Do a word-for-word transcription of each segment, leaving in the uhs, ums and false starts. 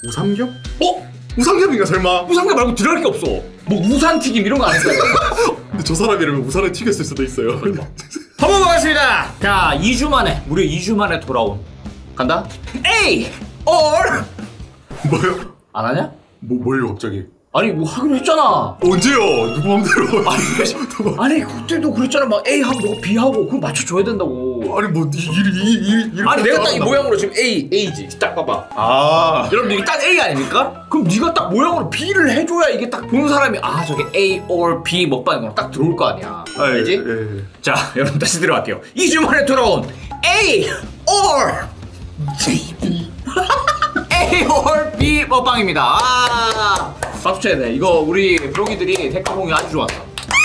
우삼겹? 어? 우삼겹인가 설마? 우삼겹 말고 들어갈 게 없어. 뭐 우산튀김 이런 거 안 했어요? 근데 저 사람 이러면 우산을 튀겼을 수도 있어요. 한번 반갑습니다. 자, 이 주 만에 무려 이 주 만에 돌아온 간다? A or 뭐요? 안 하냐? 뭐 뭘요 갑자기? 아니 뭐 하기로 했잖아. 언제요? 누구 맘대로? 아니, 아니 그때도 그랬잖아. 막 A 하고 너가 B 하고 그거 맞춰줘야 된다고. 아니 뭐 이이이 아니 내가 딱 이 모양으로 지금 A A지. 딱 봐봐. 아 여러분들 이게 딱 A 아닙니까? 그럼 네가 딱 모양으로 B를 해줘야 이게 딱 보는 사람이 아 저게 A or B 먹방이구나 딱 들어올 거 아니야. 아, 알지? 예, 예. 자 여러분 다시 들어갈게요. 이 주 만에 돌아온 A or B A or B 먹방입니다. 아 박수 쳐야 돼. 이거 우리 브로기들이 댓글 공유 아주 좋았어.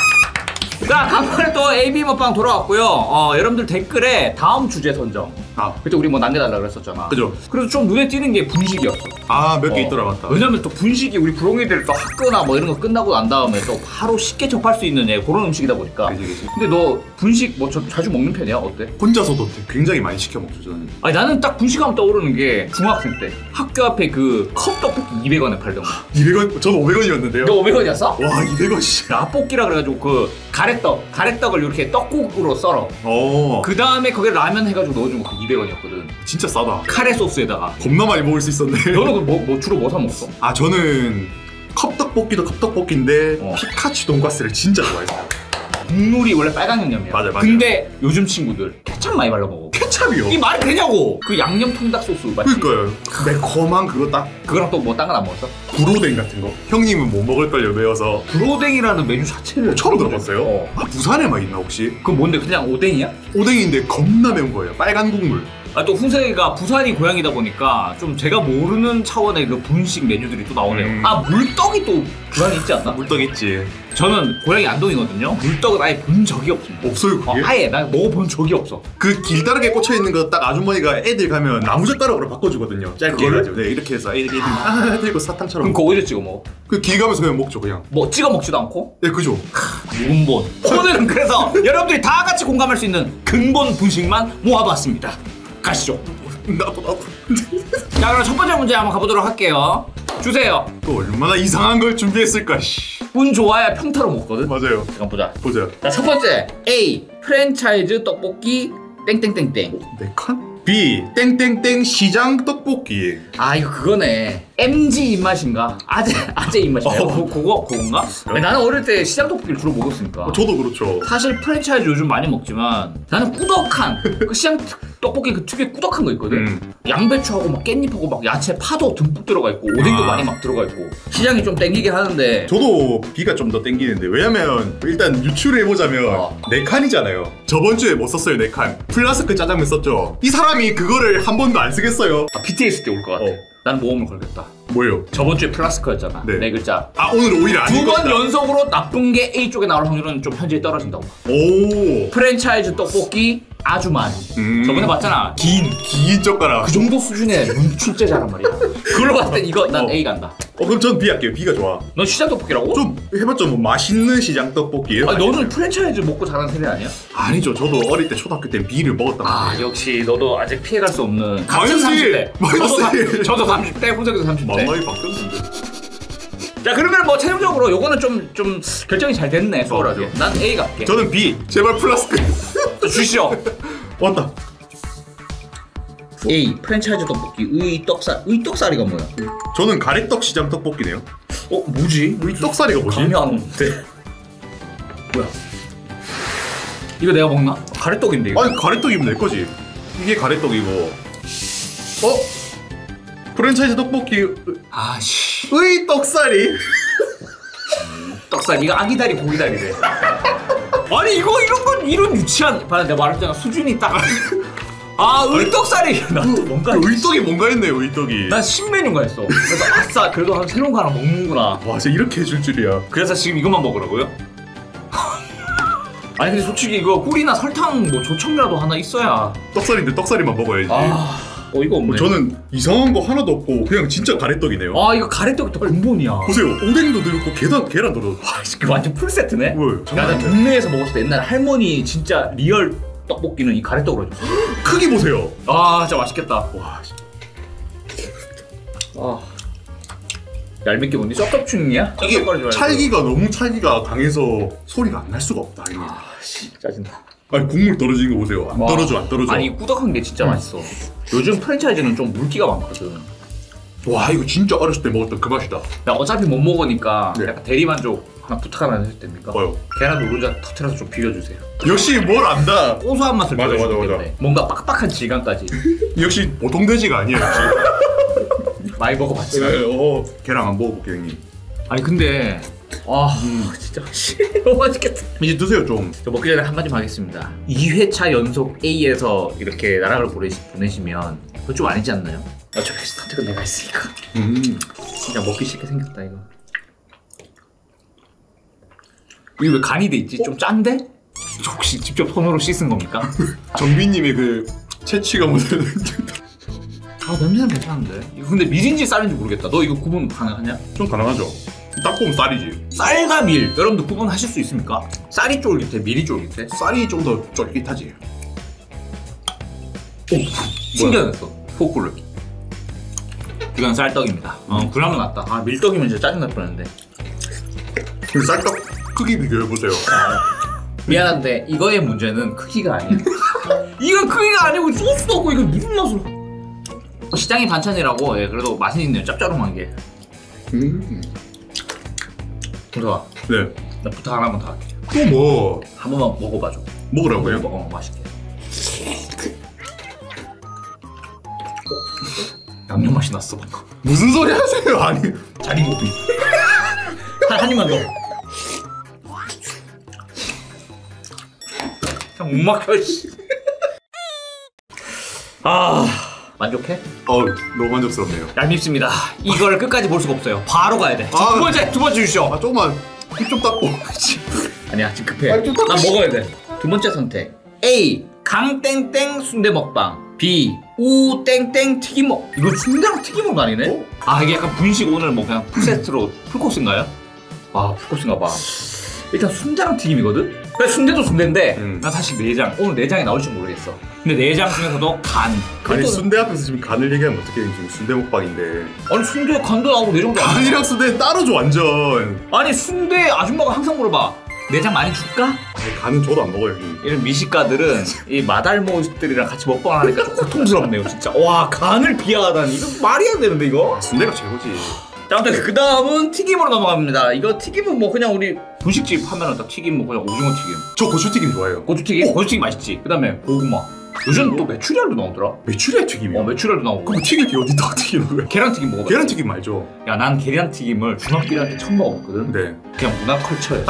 자, 간만에 또 A, B 먹방 돌아왔고요. 어, 여러분들 댓글에 다음 주제 선정. 아, 그때 우리 뭐 남겨달라 그랬었잖아. 그죠? 그래서 좀 눈에 띄는 게 분식이었어. 아 몇 개 어. 있더라 맞다. 왜냐면 또 분식이 우리 브로기들 또 학교나 뭐 이런 거 끝나고 난 다음에 또 바로 쉽게 접할 수 있는 예, 그런 음식이다 보니까. 그치, 그치. 근데 너 분식 뭐 저, 자주 먹는 편이야? 어때? 혼자서도 굉장히 많이 시켜 먹죠 저는. 아니 나는 딱 분식하면 떠오르는 게 중학생 때 학교 앞에 그 컵떡볶이 이백 원에 팔던 거. 이백 원? 저는 오백 원이었는데요. 너 오백 원이었어? 와 이백 원씩. 라볶이라 그래가지고 그 가래떡 가래떡을 이렇게 떡국으로 썰어. 어. 그 다음에 거기에 라면 해가지고 넣어주면 그 이백 원이었거든. 진짜 싸다. 카레 소스에다가. 겁나 많이 먹을 수 있었네. 너는 그 뭐, 뭐 주로 뭐 사 먹었어? 아 저는 컵떡볶이도 컵떡볶이인데 어. 피카츄 돈가스를 진짜 좋아했어요. 국물이 원래 빨간 양념이야. 맞아, 맞아. 근데 요즘 친구들 케찹 많이 발라 먹어. 케찹이요? 이 말이 되냐고. 그 양념 통닭 소스 맞지? 그러니까요. 매콤한 그거 딱 그거랑 또 뭐 딴 건 안 먹었어? 구로댕 같은 거. 형님은 뭐 먹을걸요 매워서. 브로댕이라는 메뉴 자체를 처음 들어봤어요? 어. 아 부산에만 있나 혹시? 그건 뭔데 그냥 오뎅이야? 오뎅인데 겁나 매운 거예요. 빨간 국물. 아, 또 훈세가 부산이 고향이다 보니까 좀 제가 모르는 차원의 그 분식 메뉴들이 또 나오네요. 음. 아 물떡이 또 부산에 있지 않나? 물떡 있지. 저는 고향이 안동이거든요. 물떡은 아예 본 적이 없습니다. 없어요 그게? 어, 아예 난 먹어본 적이 없어. 그 길다랗게 꽂혀있는 거 딱 아주머니가 애들 가면 나무젓가락으로 바꿔주거든요. 짧게 그거를? 해가지고. 네 이렇게 해서 애들 애들 아 들고 사탕처럼. 그럼 그거 어디서 찍어 먹어? 그 길 가면서 그냥 먹죠 그냥. 뭐 찍어 먹지도 않고? 네 그죠. 근본. 오늘은 그래서 여러분들이 다 같이 공감할 수 있는 근본 분식만 모아봤습니다. 가시죠. 나도 나도. 자 그럼 첫 번째 문제 한번 가보도록 할게요. 주세요. 또 얼마나 이상한 걸 준비했을까. 씨. 운 좋아야 평타로 먹거든. 맞아요. 잠깐 보자. 보자. 자 첫 번째 A 프랜차이즈 떡볶이 땡땡땡땡. 네 칸? B 땡땡땡 시장 떡볶이. 아 이거 그거네. 엠지 입맛인가? 아재 아재 입맛인가? 어. 그, 그거 그건가? 아니, 나는 어릴 때 시장 떡볶이를 주로 먹었으니까. 어, 저도 그렇죠. 사실 프랜차이즈 요즘 많이 먹지만 나는 꾸덕한 그 시장 떡볶이 그 특유의 꾸덕한 거 있거든. 음. 양배추하고 막 깻잎하고 막 야채 파도 듬뿍 들어가 있고 오뎅도 아. 많이 막 들어가 있고 시장이 좀 땡기긴 하는데. 저도 B가 좀 더 땡기는데 왜냐면 일단 유추를 해보자면 어. 네 칸이잖아요. 저번 주에 못 썼어요 네 칸. 플라스크 짜장면 썼죠. 이 사람이 그거를 한 번도 안 쓰겠어요. 아, 비티에스 때 올 것 같아. 어. 난 모험을 걸겠다. 뭐요? 저번 주에 플라스크였잖아. 네, 네. 글자. 아 오늘 오히려 아닐 두 번 거다. 연속으로 나쁜 게 A 쪽에 나올 확률은 좀 현저히 떨어진다고. 오. 프랜차이즈 떡볶이 아주 많이. 음. 저번에 봤잖아. 긴. 긴 젓가락. 그 정도 수준의 눈출제자란 말이야. 그걸로 봤을 땐 이거 난 어. A 간다. 어 그럼 전 B 할게요. B가 좋아. 넌 시장 떡볶이라고? 좀 해봤죠. 뭐 맛있는 시장 떡볶이. 아니 너는 프랜차이즈 먹고 자란 세대 아니야? 아니죠. 저도 어릴 때 초등학교 때 B를 먹었단 아 말이에요. 역시 너도 아직 피해갈 수 없는 같은 마이너스 삼십 일! 대. 마이너스 저도, 일! 삼- 저도 삼십 대, 후석이도 삼십 대. 많이 바뀌었는데. 자 그러면 뭐 최종적으로 요거는 좀 좀 결정이 잘 됐네 수월하게. 어, 난 A 갈게. 저는 B. 제발 플라스크. 주시오. 왔다. A 프랜차이즈 떡볶이 의떡살. 의떡살이가 뭐야? 저는 가래떡 시장 떡볶이네요. 어 뭐지? 우리 떡사리가 뭐지? 감이 안 오는데. 뭐야? 이거 내가 먹나? 가래떡인데 이거. 아니 가래떡이면 내 거지. 이게 가래떡이고. 어? 프랜차이즈 떡볶이 아씨. 의 떡사리. 떡살 이거 아기다리 고기다리래. 아니 이거 이런 건 이런 유치한. 봐라 내가 말했잖아 수준이 딱. 아 의떡살이. 나 뭔가. 의떡이 뭔가 했네요. 의떡이. 난 신메뉴인가 했어. 그래서 아싸 그래도 한 새로운 거 하나 먹는구나. 와 진짜 이렇게 해줄 줄이야. 그래서 지금 이것만 먹으라고요? 아니 근데 솔직히 이거 꿀이나 설탕 뭐 조청이라도 하나 있어야. 떡살인데 떡살이만 먹어야지. 아 어이가 없네. 뭐 저는 이상한 거 하나도 없고 그냥 진짜 가래떡이네요. 아 이거 가래떡이 더 근본이야. 보세요. 오뎅도 들었고 계란 계란도 들었고. 와 이거 완전 풀세트네. 뭐예요? 야, 나 동네에서 먹었을 때 옛날에 할머니 진짜 리얼 떡볶이는 이 가래떡으로 해줬어. 크기 보세요. 아 진짜 맛있겠다. 와. 아 얄밉게 뭔데? 쩝쩝충이야? 이게 찰기가 너무 찰기가 강해서 소리가 안 날 수가 없다. 이게. 아, 씨, 짜증나. 아니 국물 떨어지는 거 보세요. 안 와. 떨어져 안 떨어져. 아니 꾸덕한 게 진짜 맛있어. 요즘 프랜차이즈는 좀 물기가 많거든. 와 이거 진짜 어렸을 때 먹었던 그 맛이다. 나 어차피 못 먹으니까 네. 약간 대리만족 하나 부탁 하나 해도 됩니까? 뭐요? 계란 노른자 터트려서 좀 비벼주세요. 역시 뭘 안다. 고소한 맛을 맞아, 더해주기 맞아, 맞아. 때문에 뭔가 빡빡한 질감까지. 역시 보통 돼지가 아니에요. 역시. 많이 먹어봤지만. 네, 어, 계란 안 먹어볼게요 형님. 아니 근데 아 음. 진짜 너무 맛있겠다. 이제 드세요 좀. 저 먹기 전에 한마디 하겠습니다. 이 회차 연속 A에서 이렇게 나락을 보내시, 보내시면 그거 좀 아니지 않나요? 어차피 선택은 내가 했으니까. 음. 진짜 먹기 싫게 생겼다 이거. 이게 왜 간이 돼 있지? 좀 짠데? 혹시 직접 손으로 씻은 겁니까? 정빈님의 그 채취가 묻어있는. 아 냄새는 괜찮은데? 이거 근데 밀인지 쌀인지 모르겠다. 너 이거 구분 가능하냐? 좀 가능하죠. 딱 보면 쌀이지. 쌀과 밀 여러분들 구분하실 수 있습니까? 쌀이 쫄깃해 밀이 쫄깃해? 쌀이 좀 더 쫄깃하지. 오 신기하겠어 포크를. 이건 쌀떡입니다. 어 그나마 낫다. 아 밀떡이면 진짜 짜증날 뻔했는데. 그 쌀떡 크기 비교해보세요. 미안한데 이거의 문제는 크기가 아니야. 이건 크기가 아니고 소스도 없고 이거 무슨 맛으로. 시장이 반찬이라고. 예, 그래도 맛은 있네요. 짭짤한 게. 음. 좋아. 네. 나 부탁 하나만 더 할게. 또 뭐? 한 번만 먹어봐줘. 먹으라고요? 어 맛있게. 양념 맛이 났어 방금. 무슨 소리 하세요? 아니. 자리고비. 한, 한 입만 더. 그냥 못 막혀 씨. 아 만족해? 어 너무 만족스럽네요. 얄밉습니다. 이걸 끝까지 볼 수가 없어요. 바로 가야 돼. 아. 두 번째 두 번째 주시오. 아 조금만 입 좀 닦고. 아니야 지금 급해. 아니, 좀 닦고 난 싶- 먹어야 돼. 두 번째 선택. A 강땡땡 순대 먹방. B 우 땡땡 튀김 먹. 이거 순대랑 튀김은 아니네? 어? 아 이게 약간 분식 오늘 뭐 그냥 풀세트로 풀코스인가요? 아 풀코스인가 봐. 일단 순대랑 튀김이거든? 근데 순대도 순대인데 음. 난 사실 내장 오늘 내장이 나올지 모르겠어. 근데 내장 중에서도 간. 아니 그것도- 순대 앞에서 지금 간을 얘기하면 어떻게 지금 순대 먹방인데. 아니 순대 간도 나오고 내장도 나오고. 간이랑 순대는 따로죠 완전. 아니 순대 아줌마가 항상 물어봐. 내장 많이 줄까? 아니, 간은 저도 안 먹어요 형님. 이런 미식가들은 이 마달모들이랑 같이 먹방을 하니까 좀 고통스럽네요 진짜. 와 간을 비하하다니 이거 말이 안 되는데 이거. 순대가 최고지. 자 아무튼 그 다음은 튀김으로 넘어갑니다. 이거 튀김은 뭐 그냥 우리 분식집 하면은 딱 튀김 뭐 그냥 오징어 튀김, 저 고추튀김 좋아해요. 고추튀김, 고추튀김 맛있지. 그 다음에 고구마. 요즘 또 메추리알도 나오더라. 메추리알 튀김이요? 어 메추리알도 나오고. 그럼 튀길 게 어디다가 튀기는 계란튀김 먹어봐. 계란튀김 알죠? 야난 계란튀김을 중학교 때 처음 먹어봤거든. 네. 그냥 문화 컬처야.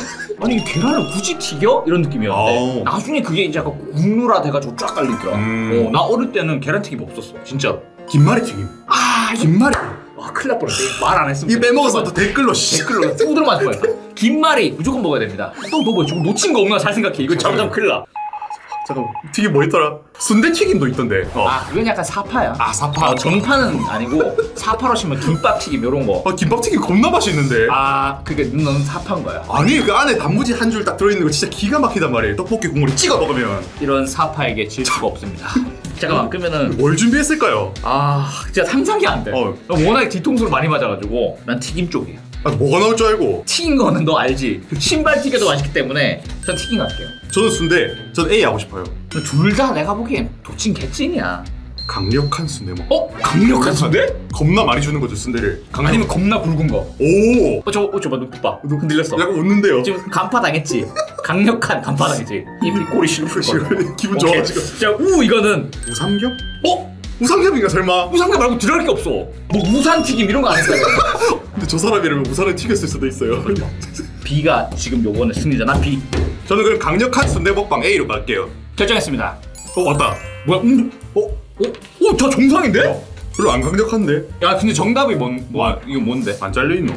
아니 계란을 굳이 튀겨? 이런 느낌이었는데 아오. 나중에 그게 이제 약간 국룰화 돼가지고 쫙 깔리더라. 음. 어, 나 어릴 때는 계란튀김 없었어 진짜로. 김말이 튀김. 아 이거 김말이. 와 큰일 날 뻔했네. 말 안 했으면 이 빼먹어서 또 댓글로 씨. 댓글로 뚜드러 맞을 뻔했다. 김말이 무조건 먹어야 됩니다. 또 너 뭐 지금 놓친 거 없나 잘 생각해. 이거 잘못하면 큰일 나. 잠깐 튀김 뭐 있더라? 순대 튀김도 있던데. 어. 아 그건 약간 사파야. 아 사파. 아, 정파는 아니고 사파로 치면 김밥튀김 이런 거. 아 김밥튀김 겁나 맛있는데. 아 그게 너는 사파인 거야. 아니 그 안에 단무지 한 줄 딱 들어있는 거 진짜 기가 막히단 말이에요. 떡볶이 국물에 찍어 먹으면. 이런 사파에게 질 수가 없습니다. 잠깐만 그러면은 뭘 준비했을까요? 아 진짜 상상이 안 돼. 어. 워낙에 뒤통수를 많이 맞아가지고 난 튀김 쪽이야. 아 뭐가 나올 줄 알고. 튀긴 거는 너 알지? 신발 튀겨도 맛있기 때문에 전 튀김 갈게요. 저는 순대. 전 A 하고 싶어요. 둘 다 내가 보기엔 도친 개찐이야. 강력한 순대 먹. 어? 강력한 순대? 겁나 많이 주는 거죠 순대를. 강력. 아니면 겁나 굵은 거. 오. 어, 저거, 어, 저거 눈빛 봐. 흔들렸어. 약간 웃는데요. 지금 간파 당했지? 강력한 간파 당했지? 입이 꼬리 실풀 거. 기분 좋아지고. 자, 우 이거는 우삼겹? 어? 우삼겹인가 설마? 우삼겹 말고 들어갈 게 없어. 뭐 우산 튀김 이런 거 안 했어요. 근데 저 사람이라면 우산을 튀겼을 수도 있어요. B가 지금 요번에 승리잖아. B. 저는 그럼 강력한 순대 먹방 A로 갈게요. 결정했습니다. 어 맞다. 뭐야? 음? 어? 어? 어? 저 정상인데? 별로 안 강력한데? 야 근데 정답이 뭔, 뭐 이거 뭔데? 안 잘려있노?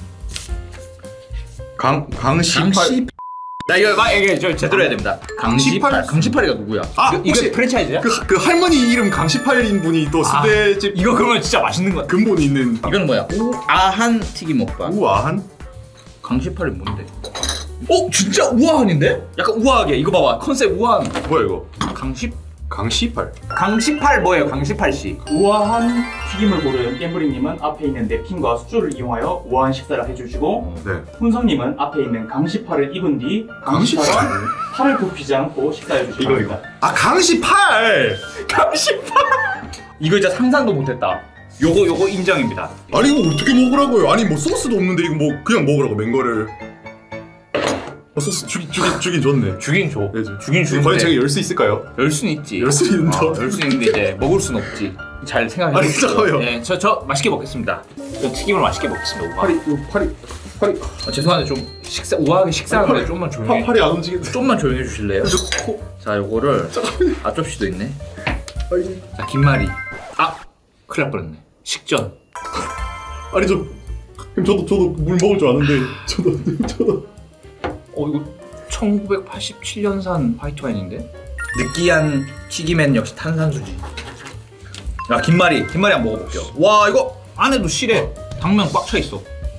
강 강시팔. 강시 나 이거 막 이게 저 제대로 해야 됩니다. 강시팔 강시팔? 강시팔이가 누구야? 아, 이거, 혹시 이거 프랜차이즈야? 그, 그 할머니 이름 강시팔인 분이 또 아, 순대집 이거 그러면 진짜 맛있는 거야. 근본이 있는 이거는 뭐야? 우아한 튀김 먹방. 우아한? 강시팔이 뭔데? 어? 진짜 우아한인데? 약간 우아하게 이거 봐봐 컨셉 우아한. 뭐야 이거? 강시 강시팔. 강시팔 뭐예요? 강시팔 씨. 우아한 튀김을 고른 겜브리님은 앞에 있는 냅킨과 수저를 이용하여 우아한 식사를 해주시고 네. 훈성님은 앞에 있는 강시팔을 입은 뒤 강시처럼 팔을 굽히지 않고 식사해주시기 이거 이거. 바랍니다. 아 강시팔. 강시팔. 이거 진짜 상상도 못했다. 요거 요거 인정입니다. 아니 이거 어떻게 먹으라고요? 아니 뭐 소스도 없는데 이거 뭐 그냥 먹으라고 맨 거를. 어, 소스 주긴 주긴 주긴 좋네. 주긴 줘. 네, 주긴 주는데. 과연 제가 열 수 있을까요? 열 수는 있지. 열 수 있는데. 어, 열 수는 있는데 이제 먹을 수는 없지. 잘 생각해. 아니 잠깐만요. 네, 저 저 맛있게 먹겠습니다. 저 튀김을 맛있게 먹겠습니다. 오빠. 팔이 요 팔이 팔이 아, 죄송한데 좀 식사 우아하게 식사하는데 좀만 조용히. 팔, 팔이 안 움직이는데. 좀만 조용해 주실래요? 저 코. 자, 요거를 앞접시도 있네. 아니, 자, 김말이. 아, 큰일 날 뻔했네. 식전. 아니 저 그럼 저도 저도 물 먹을 줄 아는데 저도 저도. 어, 이거 천구백팔십칠 년산 화이트 와인인데? 느끼한 튀김엔 역시 탄산수지. 야, 김말이. 김말이 한번 먹어볼게요. 와, 이거 안에도 실에 당면 꽉 차 있어.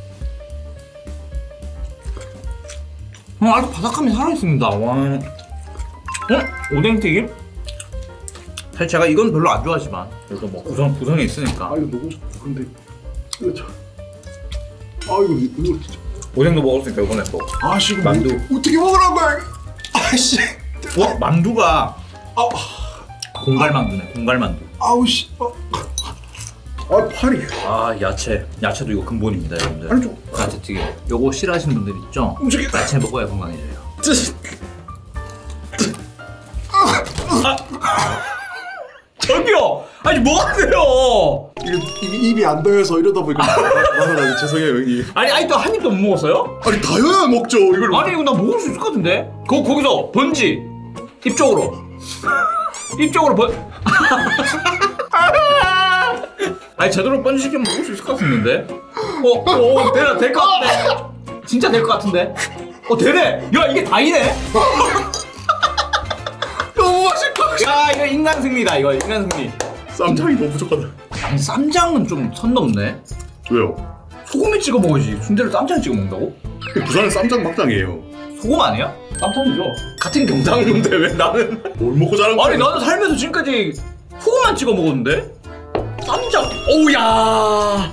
어, 아주 바삭함이 살아있습니다. 와. 어? 오뎅튀김? 사실 제가 이건 별로 안 좋아하지만 그래도 뭐 구성, 구성이 있으니까. 아 이거 너무 근데 이거 저. 아 이거 이거 진짜. 오뎅도 먹었으니까 이번에 또. 아씨 이거 만두. 뭐, 어떻게 먹으라고? 아씨. 와, 만두가 아 공갈만두네. 공갈만두. 아우 씨. 아, 아 팔이. 아, 야채. 야채도 이거 근본입니다, 여러분들. 아니 좀. 야채 튀김. 요거 싫어하시는 분들 있죠? 움직이. 야채 먹어야 건강해져요. 저기요! 아니 뭐 하세요? 이게 입이, 입이 안 닿여서 이러다 보니까 말하다니 죄송해요 형님. 아니 아직도 한 입도 못 먹었어요? 아니 다여야 먹죠 이걸. 아니 이거 나 먹을 수 있을 것 같은데? 거, 거기서 번지! 입 쪽으로! 입 쪽으로 번... 아니 제대로 번지 시키면 먹을 수 있을 것 같은데? 어? 어? 되나? 될 것 같은데? 진짜 될 것 같은데? 어 되네! 야 이게 다이네? 너무 맛있다. 야 이거 인간 승리다 이거 인간 승리. 쌈장이 너무 부족하다. 아니 쌈장은 좀 선 넘네. 왜요? 소금에 찍어 먹어야지. 순대를 쌈장에 찍어 먹는다고? 부산은 쌈장 막장이에요. 소금 아니야? 깜짝이죠. 같은 경상도인데 왜 나는? 뭘 먹고 자란 거야? 아니 나는 살면서 지금까지 소금만 찍어 먹었는데? 쌈장. 오우야.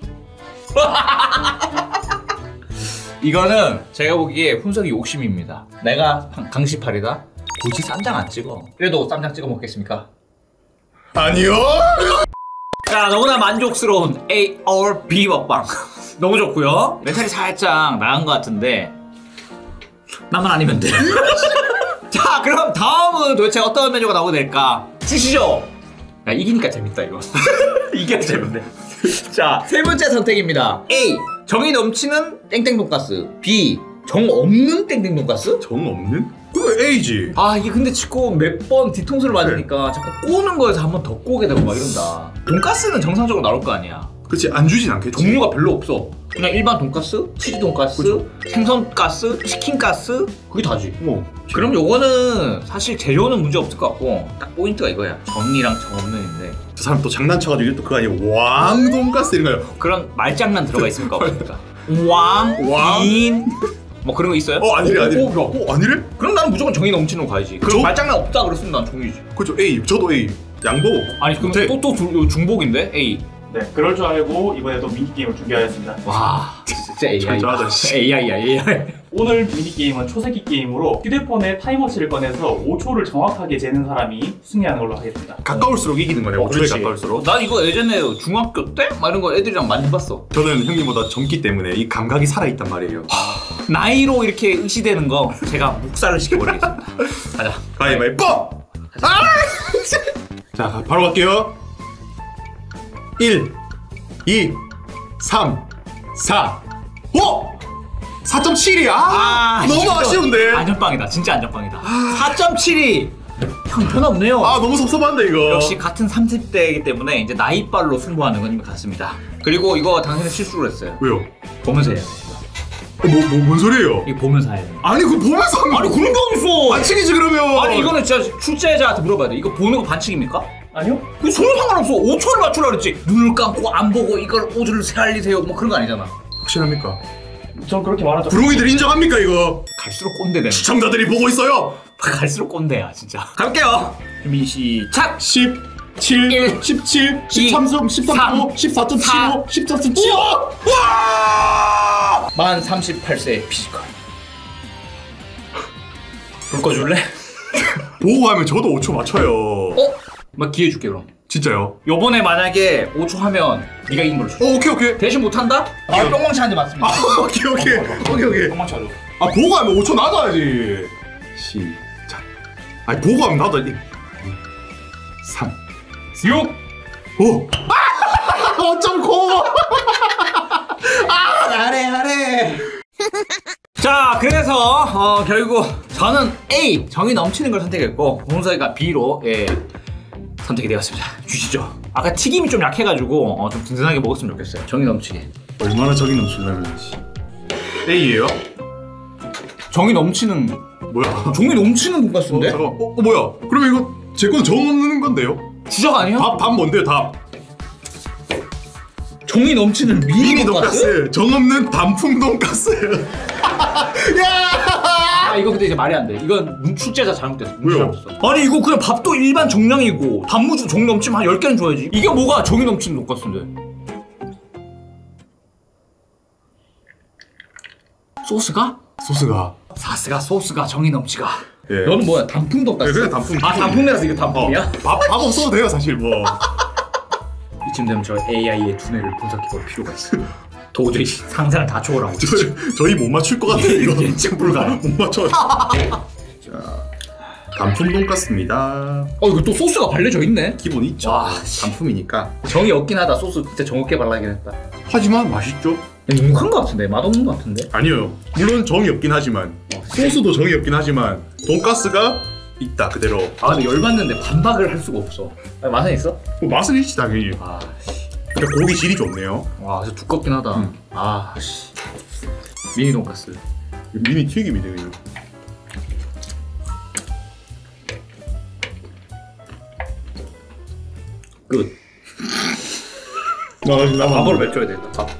이거는 제가 보기에 훈석이 욕심입니다. 내가 강시팔이다. 굳이 쌈장 안 찍어. 그래도 쌈장 찍어 먹겠습니까? 아니요. 자, 너무나 만족스러운 A or B 먹방. 너무 좋고요. 멘탈이 살짝 나간 것 같은데 나만 아니면 돼. 자, 그럼 다음은 도대체 어떤 메뉴가 나오게 될까? 주시죠. 야, 이기니까 재밌다 이거. 이게 재밌네. 자, 세 번째 선택입니다. A. 정이 넘치는 땡땡 돈가스. B. 정 없는 땡땡 돈가스? 정 없는? 그거 A지. 아 이게 근데 자꾸 몇 번 뒤통수를 맞으니까 자꾸 꼬는 거에서 한 번 더 꼬게 되고 막 이런다. 돈가스는 정상적으로 나올 거 아니야. 그렇지 안 주진 않겠지. 종류가 별로 없어. 그냥 일반 돈가스, 치즈 돈가스, 그쵸. 생선가스, 치킨가스 그게 다지. 뭐. 그럼 요거는 사실 재료는 문제 없을 것 같고 딱 포인트가 이거야. 정이랑 정 없는인데 저 사람 또 장난쳐가지고 또 그거 아니고 왕 돈가스 이런 거요. 그런 말장난 들어가 있습니까 없습니까? 왕, 왕? 인, 뭐 그런 거 있어요? 어 아니래 아니래. 오, 오, 오, 어 아니래? 그럼 나는 무조건 정이 넘치는 거 가야지. 그럼 저- 말장난 없다 그랬으면 난 정이지. 그죠 A. 저도 A. 양보. 아니 그럼 네. 또또 중복인데 A. 네, 그럴 줄 알고 이번에도 미니게임을 준비하였습니다. 와 진짜 에이아이. 철저하다, 씨. 에이아이야 에이아이. 오늘 미니게임은 초세기 게임으로 휴대폰에 타이머치를 꺼내서 오 초를 정확하게 재는 사람이 승리하는 걸로 하겠습니다. 가까울수록 이기는 거네. 어, 오 초에 그렇지. 가까울수록. 난 이거 예전에 중학교 때? 막 이런 거 애들이랑 많이 해봤어. 저는 형님보다 젊기 때문에 이 감각이 살아있단 말이에요. 나이로 이렇게 의시되는 거 제가 묵살을 시켜버리겠습니다. 가자. 가위바위보! 아! 자 바로 갈게요. 일, 이, 삼, 사, 오! 사 점 칠이야? 아, 너무 이거 아쉬운데? 안전빵이다. 진짜 안전빵이다. 사 점 칠이 형 변함없네요. 아 너무 섭섭한데 이거. 역시 같은 삼십 대이기 때문에 이제 나이빨로 승부하는 건 이미 같습니다. 그리고 이거 당신은 실수를 했어요. 왜요? 보면서 해야 돼. 뭐, 뭐, 뭔 소리예요? 이거 보면서 해야 돼. 아니 그거 보면서 하는 아니 그런 게 어딨어. 반칙이지 그러면. 아니 이거는 진짜 출제자한테 물어봐야 돼. 이거 보는 거 반칙입니까? 아니요? 그 전혀 상관없어. 오 초를 맞추라 그랬지. 눈을 감고 안 보고 이걸 오 초를 세알리세요. 뭐 그런 거 아니잖아. 확실합니까? 전 그렇게 말하죠. 부롱이들 인정합니까 이거? 갈수록 꼰대 되네. 시청자들이 보고 있어요. 갈수록 꼰대야 진짜. 갈게요. 준비 시작. 십, 칠, 일, 십칠, 이, 십삼, 십삼, 삼, 십사 점 칠오, 십사 점 칠오. 와! 만 삼십팔 세 피지컬. 불 꺼줄래? 보고 하면 저도 오 초 맞춰요. 어? 막 기회 줄게 그럼. 진짜요? 요번에 만약에 오 초 하면 네가 이긴 걸로 줘. 어, 오케이 오케이. 대신 못한다? 아 뿅망치 한 대 맞습니다. 아, 오케이 오케이. 오케이 오케이. 똥망 쳐줘. 아, 보고 하면 오 초 나가야지. 시작. 아니, 보고 하면 나도 이 삼, 육. 오. 아! 어쩜 고마워. 아, 잘해 잘해. 자, 그래서 어, 결국 저는 A 정이 넘치는 걸 선택했고 봉석이가 B로 예, 선택이 되었습니다. 주시죠. 아까 튀김이 좀 약해가지고 어, 좀 든든하게 먹었으면 좋겠어요. 정이 넘치게. 얼마나 정이 넘치려면 A예요? 정이 넘치는 뭐야? 정이 넘치는 어, 돈가스인데? 잠깐. 어, 어 뭐야? 그러면 이거 제 거는 정 없는 건데요? 주작 아니야? 답, 답 뭔데요? 답. 정이 넘치는 미니, 미니 돈가스? 돈가스. 정 없는 단품 돈가스. 야! 아 이거 근데 이제 말이 안 돼. 이건 출제자 잘못됐어. 왜요? 잘못했어. 아니 이거 그냥 밥도 일반 정량이고 단무지 정이 넘치면 한 열 개는 줘야지. 이게 뭐가 정이 넘치는 돈가스인데? 소스가? 소스가. 사스가 소스가 정이 넘치가. 예. 너는 뭐야? 단품 돈가스? 네, 그냥 단품. 아 단품이라서 이거 단품이야? 어, 밥, 밥 없어도 돼요 사실 뭐. 이쯤 되면 저 에이아이의 두뇌를 분석해볼 필요가 있어. 도저히 상상을 다 초월하고 저, 저희 못 맞출 것 같아요 이거. 예측 불가야. 못 맞춰. 자, 단품 돈가스입니다. 어 이거 또 소스가 발려져 있네. 기본 있죠. 와, 씨. 단품이니까. 정이 없긴 하다. 소스 진짜 정 없게 발라야긴 했다. 하지만 맛있죠? 눅눅한 것 같은데? 맛없는 것 같은데? 아니요. 물론 정이 없긴 하지만 소스도 정이 없긴 하지만 돈가스가 있다 그대로. 아 근데 열받는데 반박을 할 수가 없어. 아니, 맛은 있어? 뭐 맛은 있지 당연히. 아, 근데 고기 질이 좋네요. 와 진짜 두껍긴 하다. 음. 아 씨. 미니 돈가스. 미니 튀김이네요. 끝. 나 나 밥으로 맺줘야 되겠다. 밥.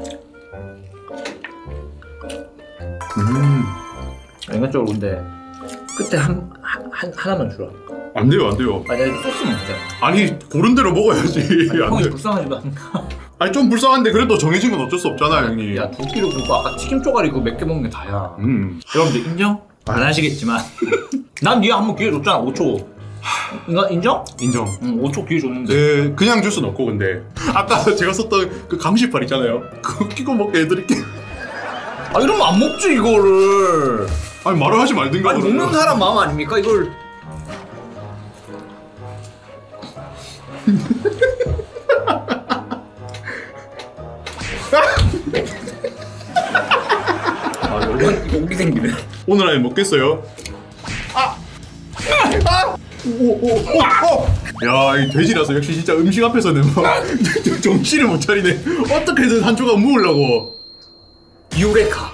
음. 인간적으로 근데 끝에 한, 한, 한 하나만 주라. 안 돼요 안 돼요. 아니 아니 소스 먹자. 아니 고른 대로 먹어야지. 아니, 안 형이 돼. 불쌍하지도 않나? 아니 좀 불쌍한데 그래도 정해진 건 어쩔 수 없잖아 형님. 야 두 끼로 굶고 아까 튀김 쪼가리 그거 몇 개 먹는 게 다야. 음. 여러분들 인정? 안 하시겠지만 난 니가 한 번 기회 줬잖아. 오 초. 이거 인정? 인정. 응, 오 초 기회 줬는데. 네, 그냥 줄 순 없고 근데 아까 제가 썼던 그 감시팔 있잖아요. 그거 끼고 먹게 해드릴게요. 아 이러면 안 먹지 이거를. 아니 말을 하지 말든가. 아니 먹는 사람 마음 아닙니까 이걸. 아 열번 이거 오기 생기네. 오늘 안에 먹겠어요? 아! 아! 오, 오, 오, 오! 야, 이 돼지라서 역시 진짜 음식 앞에서는 뭐 정신을 못 차리네. 어떻게든 한 조각 먹으려고. 유레카.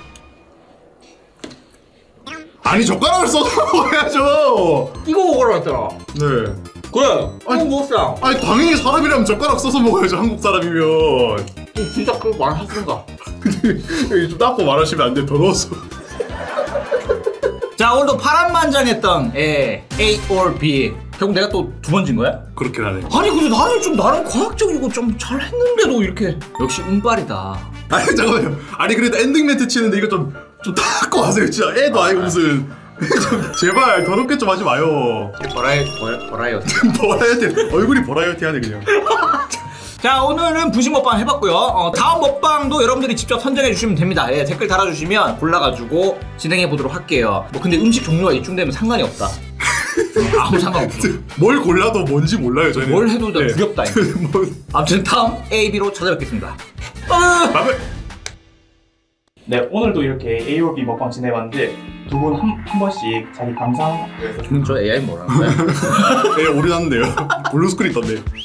아니 젓가락을 써서 먹어야죠. 이거 먹으라 했잖아. 네. 그래. 아니, 이거 먹자. 아니 당연히 사람이라면 젓가락 써서 먹어야죠. 한국 사람이면. 진짜 그 말 하던가. 여기 좀 닦고 말하시면 안 돼. 더러워서. 자 오늘도 파란만장했던 예, A or B. 결국 내가 또 두 번 진 거야? 그렇긴 하네. 아니 근데 나는 좀 나름 과학적이고 좀 잘했는데도 이렇게 역시 운빨이다. 아니 잠깐만요. 아니 그래도 엔딩 멘트 치는데 이거 좀 좀 닦고 하세요. 진짜 애도 아니고 무슨. 좀 제발 더럽게 좀 하지 마요. 버라이 버, 버라이어티. 버라이어티 얼굴이 버라이어티하네 그냥. 자 오늘은 부식 먹방 해봤고요. 어, 다음 먹방도 여러분들이 직접 선정해 주시면 됩니다. 예, 댓글 달아주시면 골라가지고 진행해 보도록 할게요. 뭐 근데 음식 종류가 이중되면 상관이 없다. 어, 아무 상관없어. 뭘 골라도 뭔지 몰라요 저는. 뭘 해도 다 네. 두렵다. 뭐... 아무튼 다음 A, B로 찾아뵙겠습니다. 아! 밥을... 네, 오늘도 이렇게 A or B 먹방 진행해봤는데 두 분 한 한 번씩 자기 감상. 저 에이아이 뭐라는 거야? 네 오래 났는데요. 블루스크린 떴네.